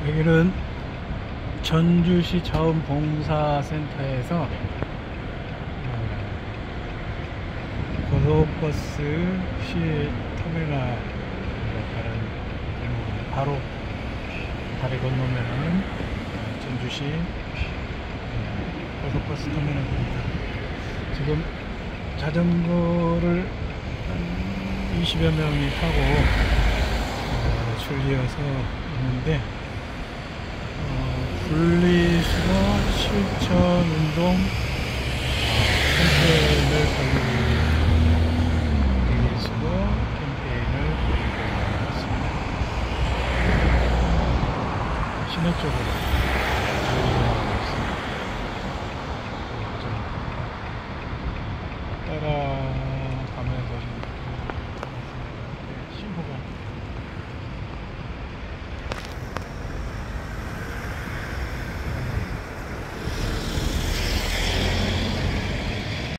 여기는 전주시 자원봉사센터에서 고속버스 시터미널 가는 길목입니다. 바로 다리 건너면은 전주시 고속버스 터미널입니다. 지금 자전거를 한 20여 명이 타고 줄이어서 있는데 분리수거 실천운동 캠페인을 분리수거 캠페인을 벌이고 있습니다. 시내 쪽으로